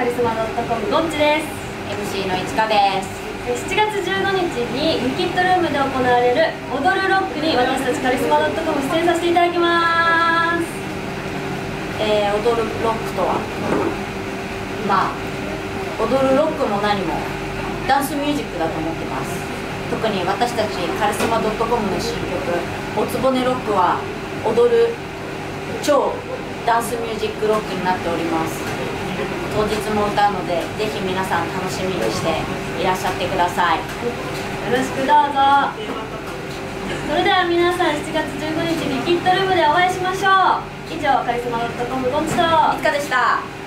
カリスマ .com ゴッチです。 MC のいちかです。 7月15日にウィキッドルームで行われる踊るロックに私たちカリスマ .com 出演させていただきます。 踊るロックとは、踊るロックも何もダンスミュージックだと思ってます。特に私たちカリスマ .com の新曲「おつぼねロック」は踊る超ダンスミュージックロックになっております。当日も歌うので、ぜひ皆さん楽しみにしていらっしゃってください。 よろしくどうぞ。それでは皆さん、7月15日ウィキッドルームでお会いしましょう。以上、カリスマ .com ゴッチといつかでした。